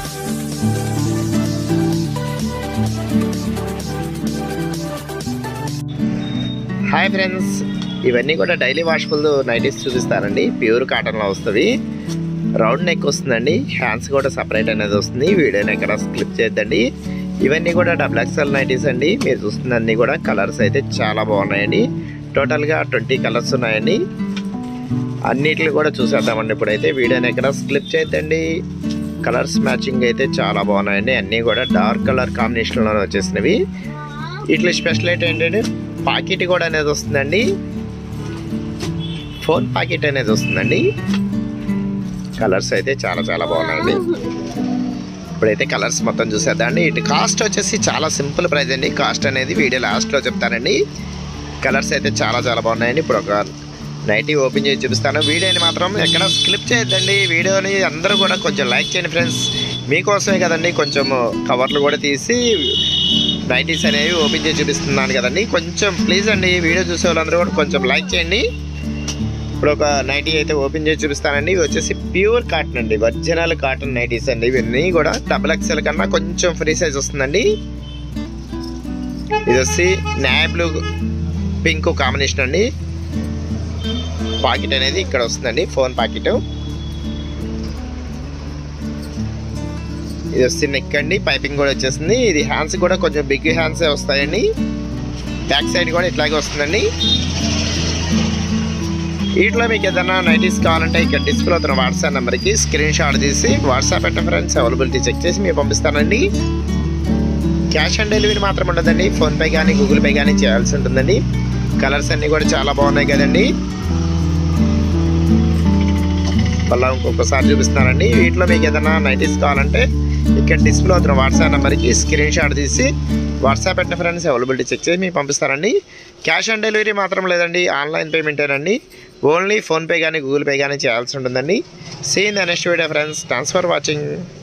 Hi friends, ఇవన్నీ కూడా daily washable nighties చూపిస్తారండి. ప్యూర్ కాటన్లో వస్తుంది. రౌండ్ నెక్ వస్తుందండి. హ్యాండ్స్ కూడా సపరేట్ అనేది వస్తుంది. వీడియోని ఎక్కడ స్కిప్ చేయొద్దండి. ఇవన్నీ కూడా XXL నైటీస్ అండి. మీరు చూస్తున్నన్నీ కూడా కలర్స్ అయితే చాలా బాగున్నాయండి. టోటల్గా 20 కలర్స్ ఉన్నాయండి. అన్నిటిని కూడా చూసేద్దామండి. ఇప్పుడైతే వీడియోని ఎక్కడ స్కిప్ చేయొద్దండి. కలర్స్ మ్యాచింగ్ అయితే చాలా బాగున్నాయండి. అన్నీ కూడా డార్క్ కలర్ కాంబినేషన్లోనే వచ్చేసినవి. వీటిలో స్పెషల్ ఏంటంటే పాకెట్ కూడా అనేది వస్తుందండి. ఫోన్ పాకెట్ అనేది వస్తుందండి. కలర్స్ అయితే చాలా చాలా బాగున్నాయండి. ఇప్పుడైతే కలర్స్ మొత్తం చూసేద్దామండి. ఇటు కాస్ట్ వచ్చేసి చాలా సింపుల్ ప్రైస్ అండి. కాస్ట్ అనేది వీడియో లాస్ట్లో చెప్తానండి. కలర్స్ అయితే చాలా చాలా బాగున్నాయండి. ఇప్పుడు ఒక నైటీ ఓపెన్ చేసి చూపిస్తాను. వీడియోని మాత్రం ఎక్కడ స్కిప్ చేయొద్దండి. వీడియోని అందరూ కూడా కొంచెం లైక్ చేయండి ఫ్రెండ్స్. మీకోసమే కదండి కొంచెం కవర్లు కూడా తీసి నైటీస్ అనేవి ఓపెన్ చేసి చూపిస్తున్నాను కదండి. కొంచెం ప్లీజ్ అండి, వీడియో చూసే వాళ్ళందరూ కూడా కొంచెం లైక్ చేయండి. ఇప్పుడు ఒక నైటీ అయితే ఓపెన్ చేసి చూపిస్తానండి. ఇవి వచ్చేసి ప్యూర్ కాటన్ అండి. ఒరిజినల్ కాటన్ నైటీస్ అండి. ఇవన్నీ కూడా XXL కన్నా కొంచెం ఫ్రీ సైజ్ వస్తుందండి. ఇది వచ్చి నాయ్ బ్లూ పింక్ కాంబినేషన్ అండి. పాకెట్ అనేది ఇక్కడ వస్తుందండి. Phone pocket. ఇది వచ్చి నెక్ అండి. పైపింగ్ కూడా వచ్చేస్తుంది. ఇది హ్యాండ్స్ కూడా కొంచెం బిగ్ హ్యాండ్స్ వస్తాయండి. బ్యాక్ సైడ్ కూడా ఇట్లాగే వస్తుందండి. వీటిలో మీకు ఏదైనా నైటీస్ కావాలంటే ఇక్కడ డిస్ప్లే అవుతున్న వాట్సాప్ నెంబర్కి స్క్రీన్ షాట్ తీసి వాట్సాప్ పెట్టండి ఫ్రెండ్స్. అవైలబిలిటీ చెక్ చేసి మీకు పంపిస్తానండి. క్యాష్ ఆన్ డెలివరీ మాత్రం ఉండదండి. ఫోన్పే కానీ గూగుల్ పే కానీ చేయాల్సి ఉంటుందండి. కలర్స్ అన్నీ కూడా చాలా బాగున్నాయి కదండి. మళ్ళీ ఇంకొకసారి చూపిస్తున్నానండి. వీటిలో మీకు ఏదైనా నైటీస్ కావాలంటే ఇక్కడ డిస్ప్లే అవుతున్న వాట్సాప్ నెంబర్కి స్క్రీన్ షాట్ తీసి వాట్సాప్ పెట్టిన ఫ్రెండ్స్ అవైలబిలిటీ చెక్ చేసి మీకు పంపిస్తారండి. క్యాష్ ఆన్ డెలివరీ మాత్రం లేదండి. ఆన్లైన్ పేమెంటేనండి. ఓన్లీ ఫోన్పే కానీ గూగుల్ పే కానీ చేయాల్సి ఉంటుందండి. See in the next video friends. Thanks for watching.